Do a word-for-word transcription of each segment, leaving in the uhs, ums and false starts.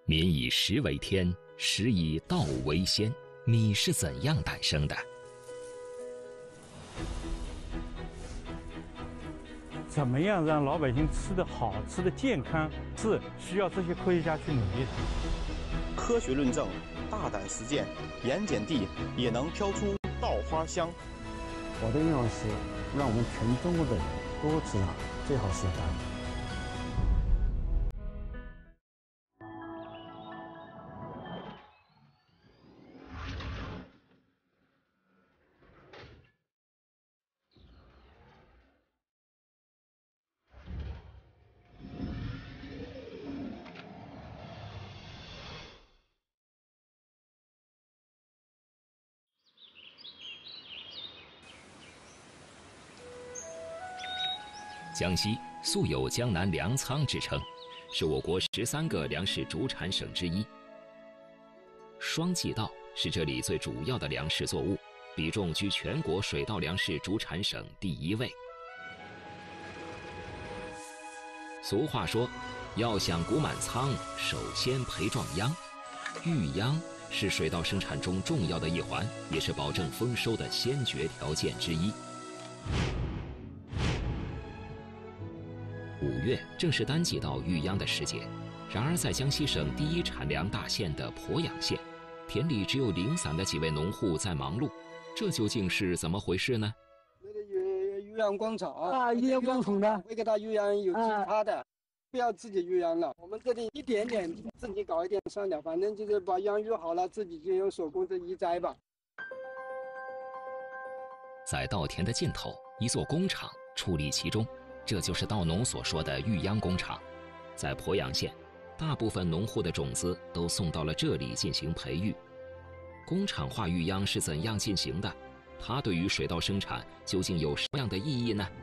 民以食为天，食以稻为先。米是怎样诞生的？ 怎么样让老百姓吃得好、吃得健康，是需要这些科学家去努力的。 科学论证，大胆实践，盐碱地也能飘出稻花香。 我的愿望是让我们全中国的人都吃上最好吃的大米。 江西素有江南粮仓之称，是我国十三个粮食主产省之一。双季稻是这里最主要的粮食作物，比重居全国水稻粮食主产省第一位。俗话说，要想谷满仓，首先培壮秧。育秧是水稻生产中重要的一环，也是保证丰收的先决条件之一。五月正是单季稻育秧的时节，然而在江西省第一产粮大县的鄱阳县，田里只有零散的几位农户在忙碌，这究竟是怎么回事呢？ 那个育育秧工厂啊，育秧工厂的会给他育秧有其他的，不要自己育秧了。我们这里一点点自己搞一点算了，反正就是把秧育好了，自己就用手工这一摘吧。 在稻田的尽头，一座工厂矗立其中。这就是稻农所说的育秧工厂。在鄱阳县，大部分农户的种子都送到了这里进行培育。工厂化育秧是怎样进行的？它对于水稻生产究竟有什么样的意义呢？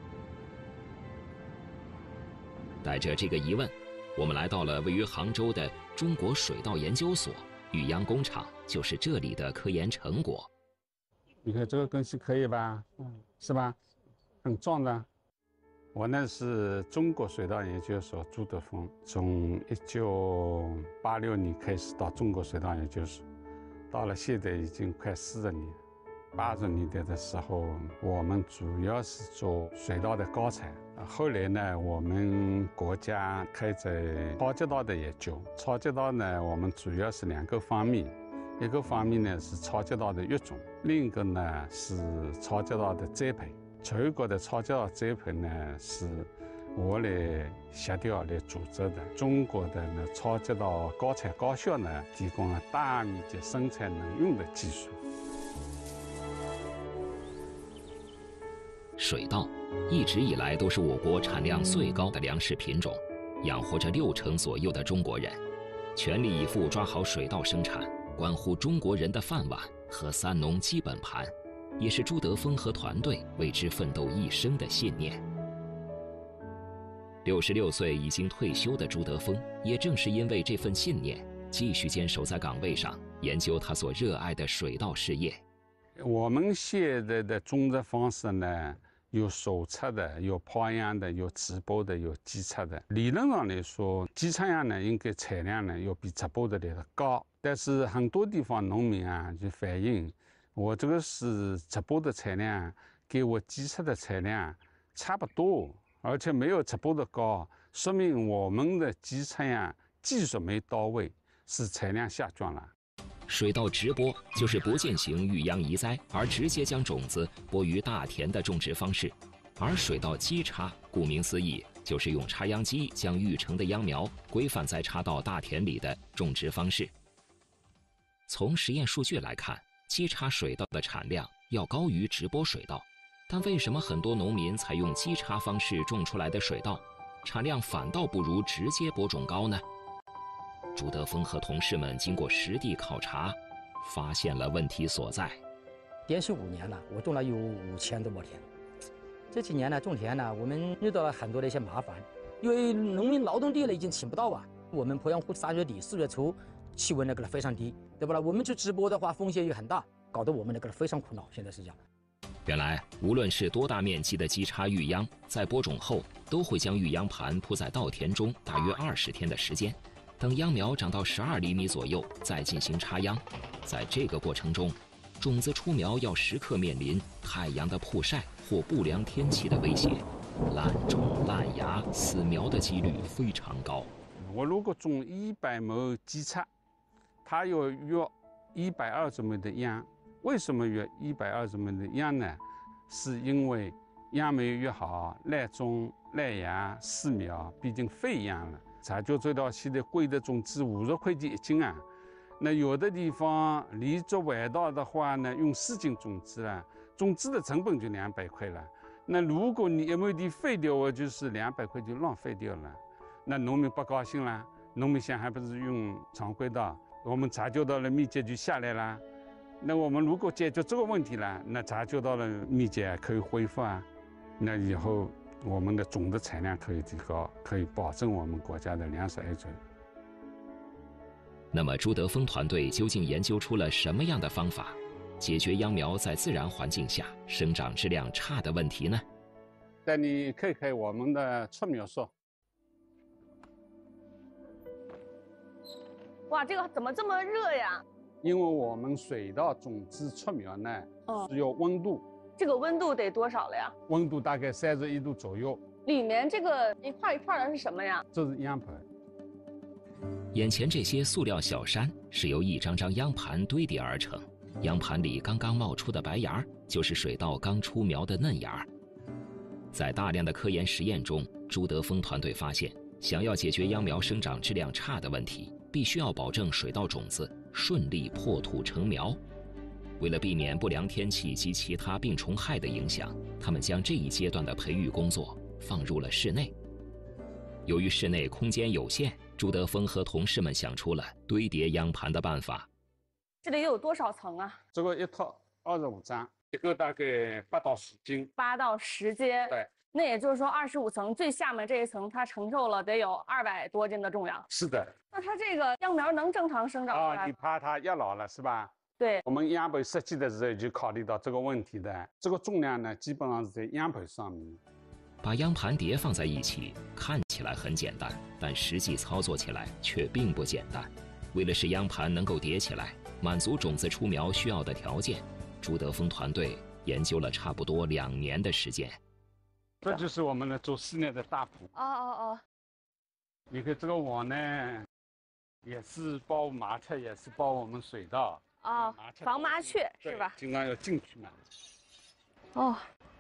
带着这个疑问，我们来到了位于杭州的中国水稻研究所，育秧工厂就是这里的科研成果。 你看这个根系可以吧？嗯，是吧？很壮的。 我呢是中国水稻研究所朱德峰，从一九八六年开始到中国水稻研究所，到了现在已经快四十年。八十年代的时候，我们主要是做水稻的高产。后来呢，我们国家开展超级稻的研究。超级稻呢，我们主要是两个方面，一个方面呢是超级稻的育种，另一个呢是超级稻的栽培。全国的超级稻栽培呢，是我来协调来组织的。中国的呢超级稻高产高效呢，提供了大面积生产能用的技术。 水稻一直以来都是我国产量最高的粮食品种，养活着六成左右的中国人。全力以赴抓好水稻生产，关乎中国人的饭碗和三农基本盘。也是朱德峰和团队为之奋斗一生的信念。六十六岁已经退休的朱德峰，也正是因为这份信念，继续坚守在岗位上，研究他所热爱的水稻事业。 我们现在的种植方式呢，有手插的，有抛秧的，有直播的，有机插的。理论上来说，机插秧呢，应该产量呢要比直播的来得高，但是很多地方农民啊就反映，我这个是直播的产量，跟我机插的产量差不多，而且没有直播的高，说明我们的机插秧技术没到位，是产量下降了。 水稻直播就是不进行育秧移栽，而直接将种子播于大田的种植方式，而水稻机插，顾名思义，就是用插秧机将育成的秧苗规范栽插到大田里的种植方式。从实验数据来看，机插水稻的产量要高于直播水稻，但为什么很多农民采用机插方式种出来的水稻，产量反倒不如直接播种高呢？朱德峰和同事们经过实地考察，发现了问题所在。 连续五年了，我种了有五千多亩田。这几年呢，种田呢，我们遇到了很多的一些麻烦，因为农民劳动力呢已经请不到啊。我们鄱阳湖三月底四月初气温那个非常低，对不啦？我们去直播的话风险也很大，搞得我们那个非常苦恼。现在是这样。 原来，无论是多大面积的机插育秧，在播种后都会将育秧盘铺在稻田中大约二十天的时间， 等秧苗长到十二厘米左右，再进行插秧。在这个过程中，种子出苗要时刻面临太阳的曝晒或不良天气的威胁，烂种、烂芽、死苗的几率非常高。 我如果种一百亩稷菜，它要约一百二十亩的秧。为什么约一百二十亩的秧呢？是因为秧苗越好，烂种、烂芽、死苗毕竟废秧了。茶椒这道现在贵的种子五十块钱一斤啊。那有的地方离这外道的话呢，用四斤种子了，种子的成本就两百块了。那如果你一亩地废掉，我就是两百块就浪费掉了。那农民不高兴了，农民想还不是用常规道，我们茶椒道的面积就下来了。那我们如果解决这个问题了，那茶椒道的面积可以恢复啊。那以后我们的总的产量可以提高，可以保证我们国家的粮食安全。 那么朱德峰团队究竟研究出了什么样的方法，解决秧苗在自然环境下生长质量差的问题呢？ 带你看看我们的出苗数。 哇，这个怎么这么热呀？ 因为我们水稻种子出苗呢， 嗯， 需要温度。 这个温度得多少了呀？ 温度大概三十一度左右。 里面这个一块一块的是什么呀？ 这是秧盘。 眼前这些塑料小山是由一张张秧盘堆叠而成，秧盘里刚刚冒出的白芽就是水稻刚出苗的嫩芽。在大量的科研实验中，朱德峰团队发现，想要解决秧苗生长质量差的问题，必须要保证水稻种子顺利破土成苗。为了避免不良天气及其他病虫害的影响，他们将这一阶段的培育工作放入了室内。由于室内空间有限，朱德峰和同事们想出了堆叠秧盘的办法。 这里有多少层啊？ 这个一套二十五张，一个大概八到十斤。 八到十斤。 对。 那也就是说，二十五层最下面这一层，它承受了得有二百多斤的重量。 是的。 那它这个秧苗能正常生长出来吗？ 啊，你怕它压老了是吧？ 对。 我们秧盘设计的时候就考虑到这个问题的。这个重量呢，基本上是在秧盘上面。 把秧盘叠放在一起，看起来很简单，但实际操作起来却并不简单。为了使秧盘能够叠起来，满足种子出苗需要的条件，朱德峰团队研究了差不多两年的时间。 这就是我们的做室内的大棚。 哦哦哦。 你看这个网呢，也是包麻雀，也是包我们水稻。 哦，防麻雀是吧？ 经常要进去嘛。 哦。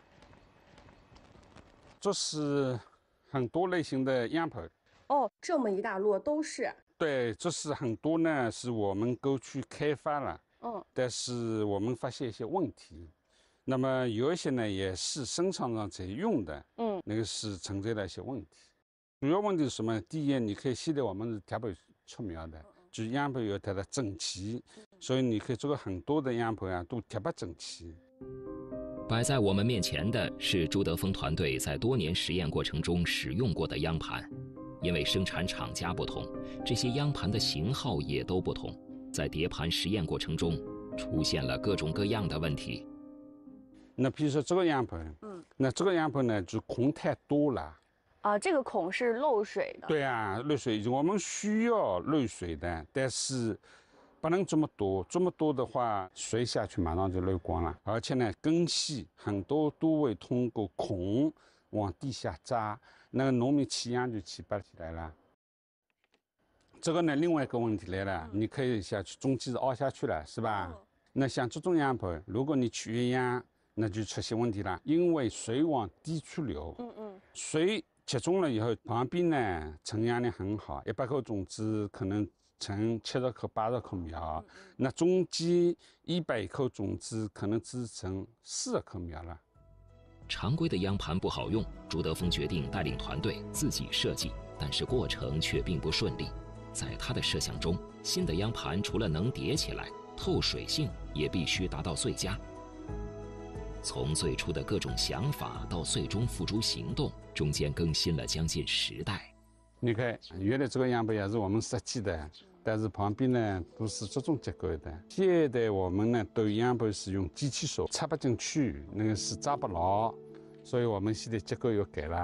这是很多类型的秧盘。 哦，这么一大摞都是。 对，这是很多呢，是我们沟区开发了。 嗯。 但是我们发现一些问题，那么有一些呢也是生产上在用的。 嗯。 那个是存在了一些问题。主要问题是什么？第一，你看现在我们是铁盘出苗的，就秧盘要它的整齐，所以你看这个很多的秧盘啊都铁不整齐。 摆在我们面前的是朱德峰团队在多年实验过程中使用过的秧盘。因为生产厂家不同，这些秧盘的型号也都不同，在叠盘实验过程中出现了各种各样的问题。 那比如说这个秧盘，嗯，那这个秧盘呢就孔太多了。 啊，这个孔是漏水的。 对啊，漏水，我们需要漏水的，但是不能这么多，这么多的话，水下去马上就漏光了。而且呢，根系很多都会通过孔往地下扎，那个农民起秧就起不起来了。这个呢，另外一个问题来了，嗯、你可以下去，中间是凹下去了，是吧？哦、那像这种秧盘，如果你去越秧，那就出现问题了，因为水往低处流，嗯嗯，水集中了以后，旁边呢成秧率很好，一百颗种子可能成七十颗、八十颗苗，嗯嗯，那中间一百颗种子可能只成四十颗苗了。 常规的秧盘不好用，朱德峰决定带领团队自己设计，但是过程却并不顺利。在他的设想中，新的秧盘除了能叠起来，透水性也必须达到最佳。从最初的各种想法到最终付诸行动，中间更新了将近十代。 你看，原来这个秧盘也是我们设计的，但是旁边呢都是这种结构的。现在我们呢对秧盘是用机器手插不进去，那个是扎不牢，所以我们现在结构又改了。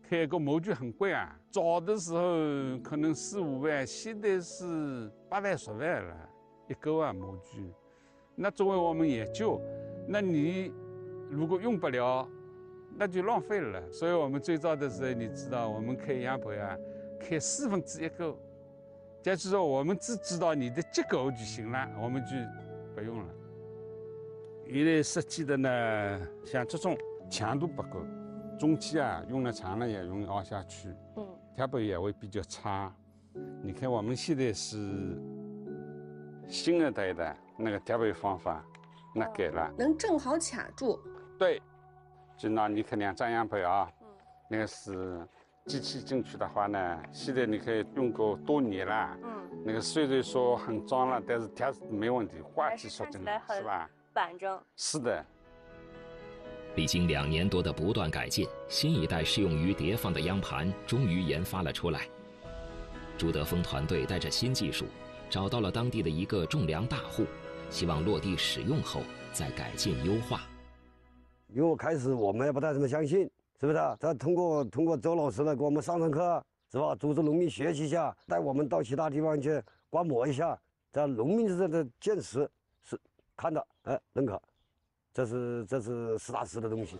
开个模具很贵啊，早的时候可能四五万，现在是八万、十万了，一个啊模具。那作为我们研究，那你如果用不了，那就浪费了。所以我们最早的时候，你知道，我们开样盘啊，开四分之一个，就是说我们只知道你的结构就行了，我们就不用了。原来设计的呢，像这种强度不够，中期啊用的长了也容易凹下去，嗯，贴板也会比较差。你看我们现在是新一代的那个贴板方法，那改了， 能正好卡住。 对，就拿你看两张样板啊，嗯，那个是机器进去的话呢，现在你可以用过多年了，嗯，那个虽然说很脏了，但是贴没问题，画技说真的是吧？ 板正。 是的。 历经两年多的不断改进，新一代适用于叠放的央盘终于研发了出来。朱德峰团队带着新技术，找到了当地的一个种粮大户，希望落地使用后再改进优化。 因为开始我们也不太怎么相信，是不是？他通过通过周老师来给我们上上课，是吧？组织农民学习一下，带我们到其他地方去观摩一下，这农民这的见识是看到，哎，认可。这是这是实打实的东西。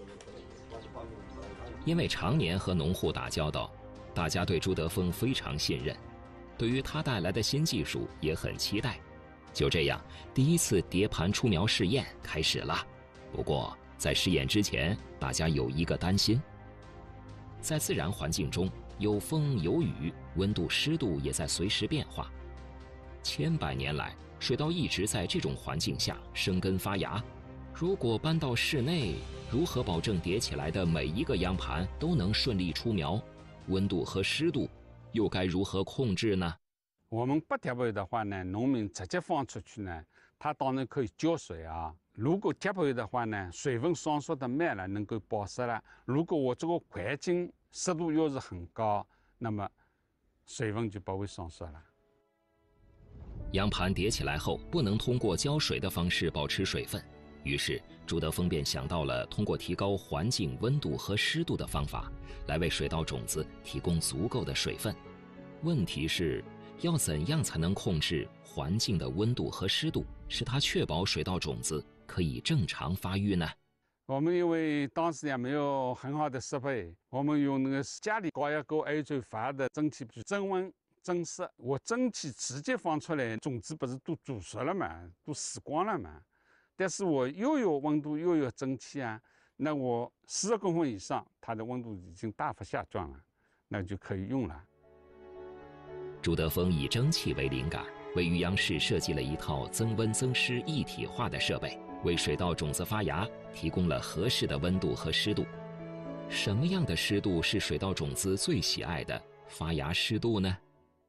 因为常年和农户打交道，大家对朱德峰非常信任，对于他带来的新技术也很期待。就这样，第一次叠盘出苗试验开始了。不过，在试验之前，大家有一个担心：在自然环境中，有风有雨，温度湿度也在随时变化。千百年来，水稻一直在这种环境下生根发芽。如果搬到室内，如何保证叠起来的每一个秧盘都能顺利出苗？温度和湿度又该如何控制呢？ 我们不贴盘的话呢，农民直接放出去呢，它当然可以浇水啊。如果贴盘的话呢，水分上缩的慢了，能够保湿了。如果我这个环境湿度又是很高，那么水分就不会上缩了。 秧盘叠起来后，不能通过浇水的方式保持水分。于是，朱德峰便想到了通过提高环境温度和湿度的方法，来为水稻种子提供足够的水分。问题是，要怎样才能控制环境的温度和湿度，使它确保水稻种子可以正常发育呢？ 我们因为当时也没有很好的设备，我们用那个家里高压锅按最发的蒸汽去增温增湿。我蒸汽直接放出来，种子不是都煮熟了嘛，都死光了嘛。但是我又有温度又有蒸汽啊，那我四十公分以上，它的温度已经大幅下降了，那就可以用了。 朱德峰以蒸汽为灵感，为渔阳市设计了一套增温增湿一体化的设备，为水稻种子发芽提供了合适的温度和湿度。什么样的湿度是水稻种子最喜爱的发芽湿度呢？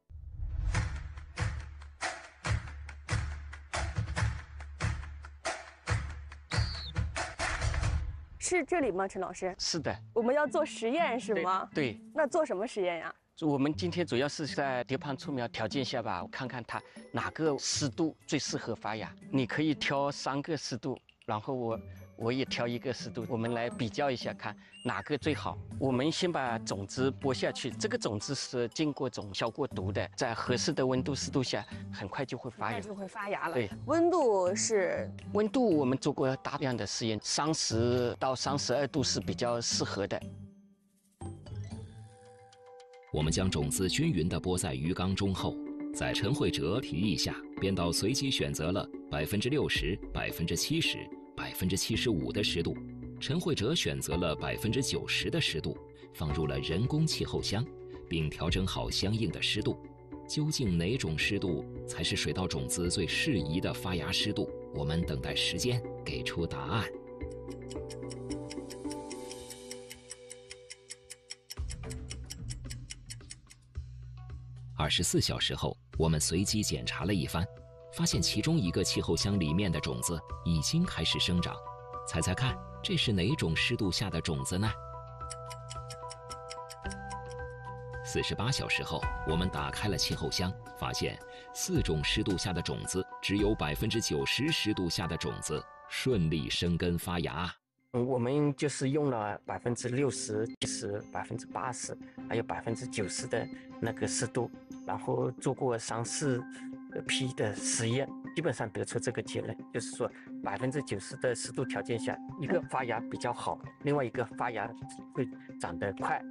是这里吗，陈老师？ 是的。我们要做实验是吗？ 对。对， 那做什么实验呀？ 我们今天主要是在叠盘出苗条件下吧，看看它哪个湿度最适合发芽。你可以挑三个湿度，然后我我也挑一个湿度，我们来比较一下，看哪个最好。我们先把种子播下去，这个种子是经过种消过毒的，在合适的温度湿度下，很快就会发芽。 就会发芽了。 对， 温度是温度，我们做过大量的实验，三十到三十二度是比较适合的。 我们将种子均匀地播在鱼缸中后，在陈慧哲提议下，编导随机选择了百分之六十、百分之七十、百分之七十五的湿度。陈慧哲选择了百分之九十的湿度，放入了人工气候箱，并调整好相应的湿度。究竟哪种湿度才是水稻种子最适宜的发芽湿度？我们等待时间给出答案。二十四小时后，我们随机检查了一番，发现其中一个气候箱里面的种子已经开始生长。猜猜看，这是哪种湿度下的种子呢？四十八小时后，我们打开了气候箱，发现四种湿度下的种子只有百分之九十湿度下的种子顺利生根发芽。 嗯，我们就是用了百分之六十、七十、百分之八十，还有百分之九十的那个湿度，然后做过三四批的实验，基本上得出这个结论，就是说百分之九十的湿度条件下，一个发芽比较好，另外一个发芽会长得快。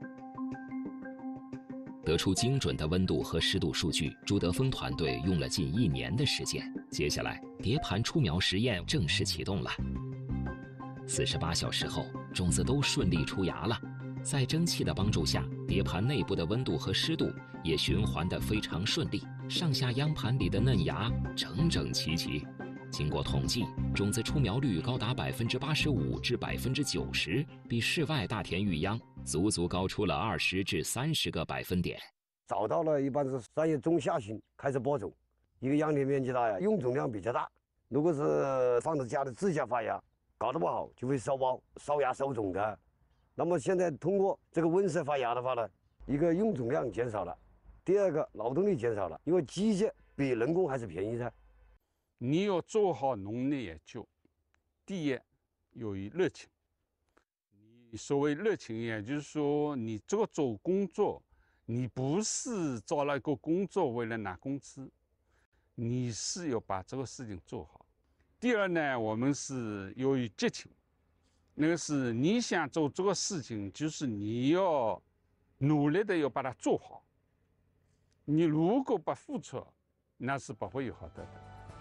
得出精准的温度和湿度数据，朱德峰团队用了近一年的时间。接下来，碟盘出苗实验正式启动了。四十八小时后，种子都顺利出芽了。在蒸汽的帮助下，碟盘内部的温度和湿度也循环得非常顺利，上下秧盘里的嫩芽整整齐齐。经过统计，种子出苗率高达百分之八十五至百分之九十，比室外大田育秧足足高出了二十至三十个百分点。 找到了，一般是三月中下旬开始播种，一个秧田面积大呀，用种量比较大。如果是放在家里自家发芽，搞得不好就会烧苞、烧芽、烧种的。那么现在通过这个温室发芽的话呢，一个用种量减少了，第二个劳动力减少了，因为机械比人工还是便宜的。 你要做好农业研究，第一要有热情。你所谓热情，也就是说你这个做工作，你不是找了一个工作为了拿工资，你是要把这个事情做好。第二呢，我们是要有激情，那个是你想做这个事情，就是你要努力的要把它做好。你如果不付出，那是不会有好得的。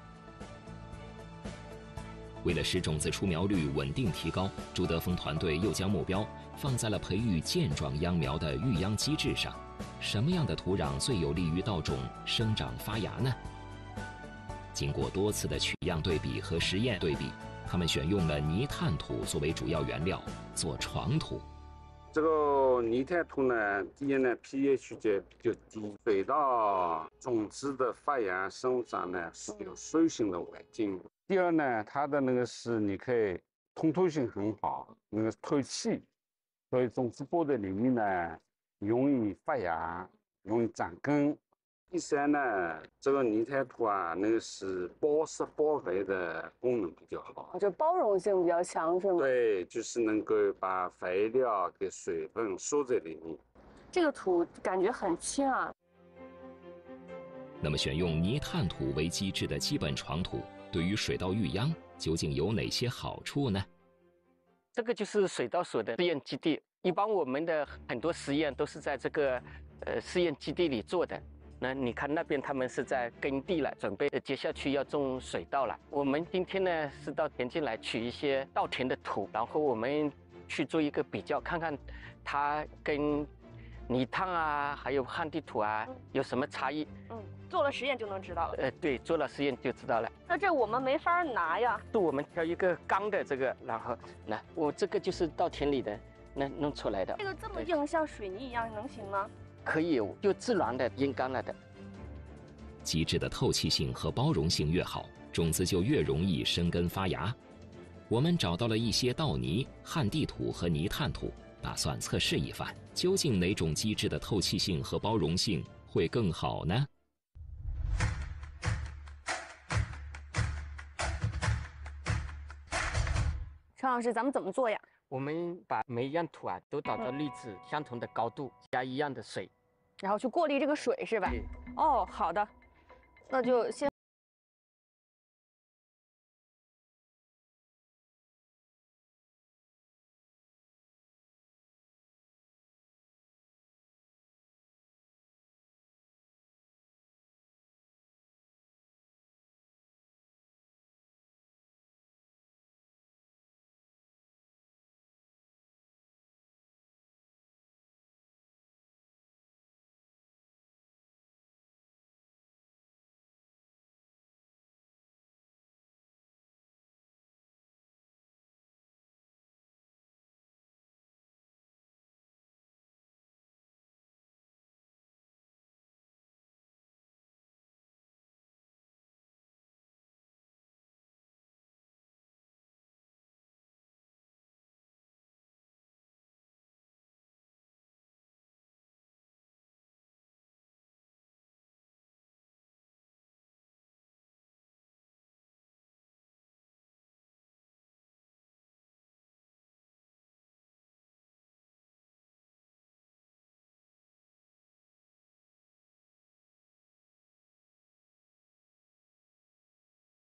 为了使种子出苗率稳定提高，朱德峰团队又将目标放在了培育健壮秧苗的育秧机制上。什么样的土壤最有利于稻种生长发芽呢？经过多次的取样对比和实验对比，他们选用了泥炭土作为主要原料做床土。 这个泥炭土呢，第一呢 pH 值比较低，水稻种子的发芽生长呢是有水性的环境。第二呢，它的那个是你可以通透性很好，那个透气，所以种子播在里面呢容易发芽，容易长根。第三呢，这个泥炭土啊，那个是保湿保肥的功能比较好， 就包容性比较强，是吗？ 对，就是能够把肥料跟水分收在里面。 这个土感觉很轻啊。 那么，选用泥炭土为基质的基本床土，对于水稻育秧究竟有哪些好处呢？ 这个就是水稻所的试验基地。一般我们的很多实验都是在这个呃试验基地里做的。那你看那边他们是在耕地了，准备接下去要种水稻了。我们今天呢是到田间来取一些稻田的土，然后我们去做一个比较，看看它跟泥炭啊，还有旱地土啊有什么差异。 嗯，做了实验就能知道了。 呃，对，做了实验就知道了。 那这我们没法拿呀。 是我们挑一个钢的这个，然后来，我这个就是稻田里的那弄出来的。 这个这么硬，像水泥一样，能行吗？ 可以，就自然的阴干了的。 基质的透气性和包容性越好，种子就越容易生根发芽。我们找到了一些稻泥、旱地土和泥炭土，打算测试一番，究竟哪种基质的透气性和包容性会更好呢？ 陈老师，咱们怎么做呀？ 我们把每一样土啊都倒到粒子相同的高度，加一样的水， 然后去过滤这个水是吧？哦，好的，那就先。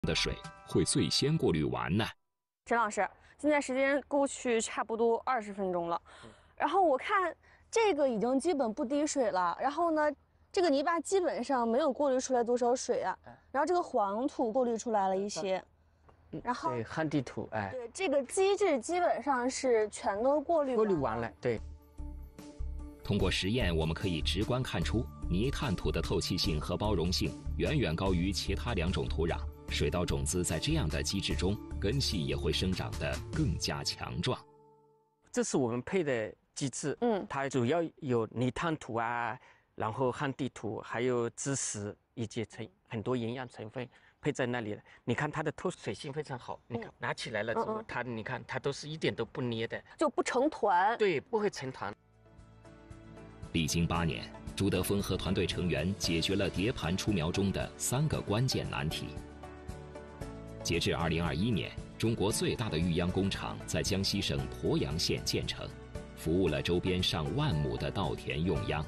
的水会最先过滤完呢？ 陈老师，现在时间过去差不多二十分钟了，然后我看这个已经基本不滴水了，然后呢，这个泥巴基本上没有过滤出来多少水啊，然后这个黄土过滤出来了一些，然后对旱地土，哎， 对，这个基质基本上是全都过滤过滤完了，对。 通过实验，我们可以直观看出，泥炭土的透气性和包容性远远高于其他两种土壤。水稻种子在这样的机制中，根系也会生长得更加强壮。 这是我们配的机制， 嗯， 它主要有泥炭土啊，然后旱地土，还有砀石以及成很多营养成分配在那里了。你看它的透水性非常好，你看拿起来了之后，嗯、它你看它都是一点都不捏的， 就不成团。 对，不会成团。 历经八年，朱德峰和团队成员解决了碟盘出苗中的三个关键难题。截至二零二一年，中国最大的育秧工厂在江西省鄱阳县建成，服务了周边上万亩的稻田用秧。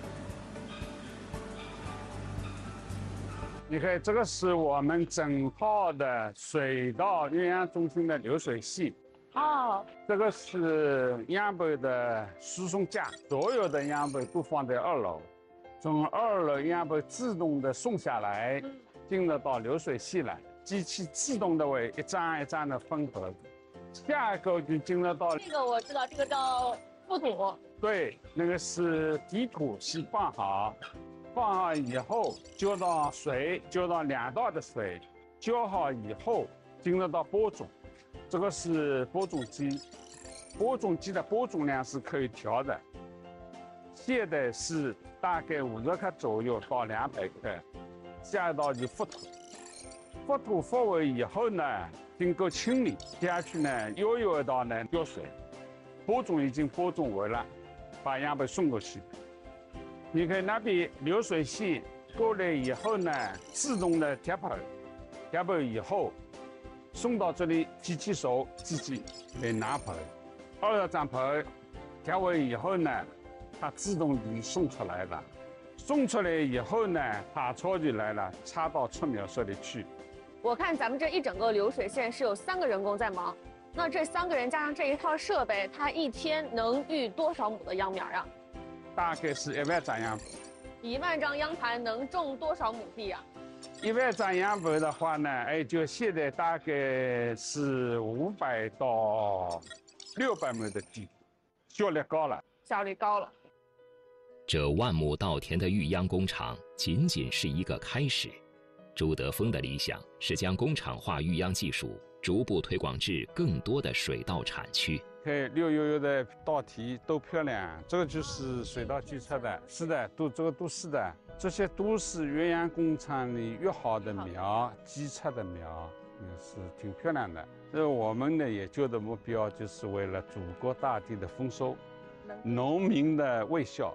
你看，这个是我们整套的水稻育秧中心的流水线。 哦， 这个是秧板的输送架，所有的秧板都放在二楼，从二楼秧板自动的送下来，进入到流水线来，机器自动的为一张一张的分合，下一个就进入到这个我知道，这个叫覆土。 对，那个是底土先放好，放好以后浇到水，浇到两道的水，浇好以后进入到播种。这个是播种机，播种机的播种量是可以调的，现在是大概五十克左右到两百克。下一道就覆土，覆土覆完以后呢，经过清理，接下去呢，又有一道呢浇水。播种已经播种完了，把秧板送过去。你看那边流水线过来以后呢，自动的贴盆，贴盆以后。送到这里，机器手自己来拿盆，二十张盆贴完以后呢，它自动就送出来了。送出来以后呢，耙槽就来了，插到出苗室里去。 我看咱们这一整个流水线是有三个人工在忙，那这三个人加上这一套设备，它一天能育多少亩的秧苗呀？ 大概是一万张秧板。 一万张秧盘能种多少亩地呀？ 一万张秧板的话呢，哎，就现在大概是五百到六百亩的地，效率高了。 效率高了。 这万亩稻田的育秧工厂仅仅是一个开始。朱德峰的理想是将工厂化育秧技术逐步推广至更多的水稻产区。 看绿油油的稻田多漂亮，这个就是水稻机测的，是的，都这个都是的。这些都是育秧工厂里约好的苗，机测的苗，嗯，是挺漂亮的。这我们的研究的目标就是为了祖国大地的丰收，农民的微笑。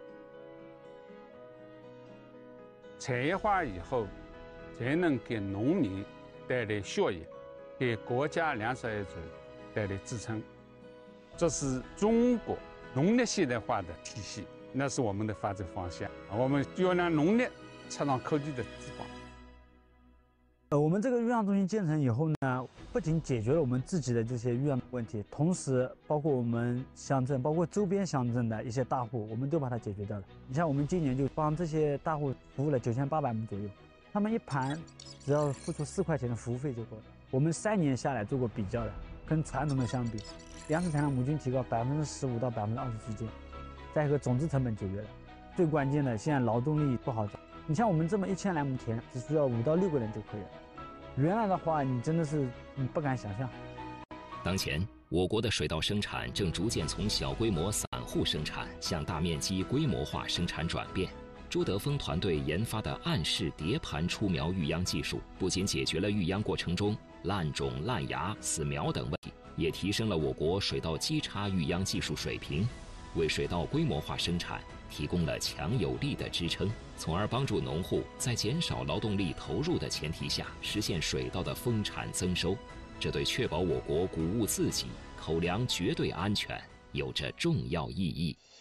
产业化以后，才能给农民带来效益，给国家粮食安全带来支撑。这是中国农业现代化的体系。那是我们的发展方向，我们要让农业插上科技的翅膀。 呃，我们这个育秧中心建成以后呢，不仅解决了我们自己的这些育秧问题，同时包括我们乡镇，包括周边乡镇的一些大户，我们都把它解决掉了。你像我们今年就帮这些大户服务了九千八百亩左右，他们一盘只要付出四块钱的服务费就够了。我们三年下来做过比较的，跟传统的相比，粮食产量亩均提高百分之十五到百分之二十之间。再一个种子成本节约了，最关键的现在劳动力不好找。你像我们这么一千来亩田，只需要五到六个人就可以了。原来的话，你真的是你不敢想象。 当前，我国的水稻生产正逐渐从小规模散户生产向大面积规模化生产转变。朱德峰团队研发的暗式碟盘出苗育秧技术，不仅解决了育秧过程中烂种、烂芽、死苗等问题，也提升了我国水稻基插育秧技术水平。为水稻规模化生产提供了强有力的支撑，从而帮助农户在减少劳动力投入的前提下，实现水稻的丰产增收。这对确保我国谷物自给、口粮绝对安全有着重要意义。